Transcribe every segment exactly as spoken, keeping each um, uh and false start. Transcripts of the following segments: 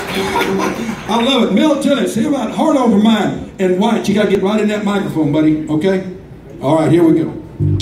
I love it. Mel Tillis, see about Heart Over Mind. And Wyatt, you got to get right in that microphone, buddy, okay? All right, here we go.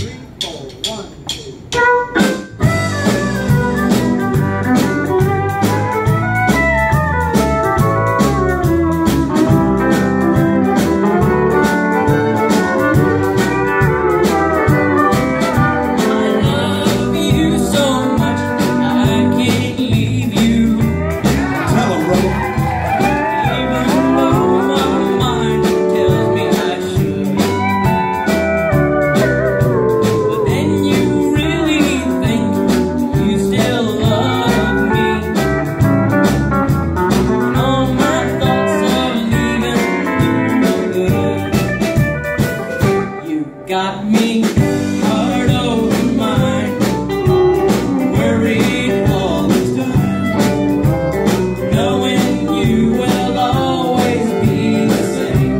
Got me hard over mine, worried all the time, knowing you will always be the same.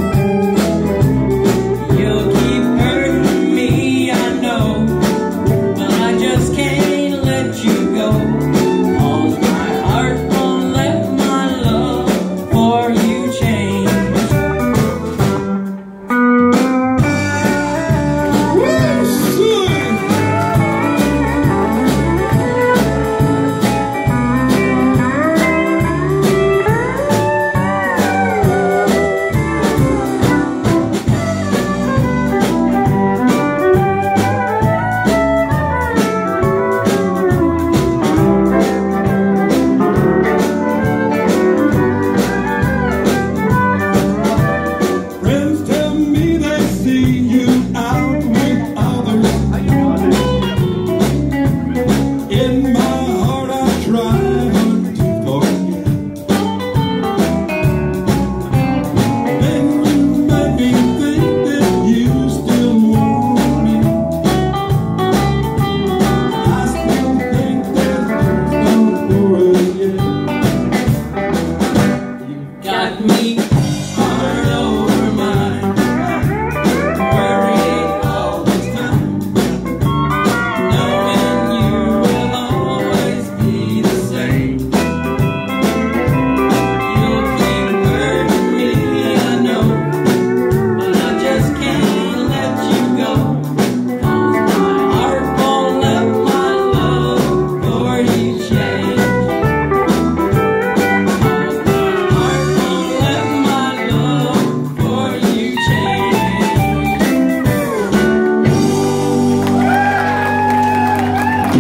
You'll keep hurting me, I know, but I just can't let you go, 'cause my heart won't let my love for you change. Got me hard over mine, worried all the time, knowing you will always be the same. You'll keep hurting me, I know, but I just can't let you go, 'cause my heart won't let my love for you change.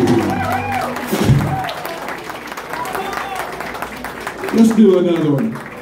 Let's do another one.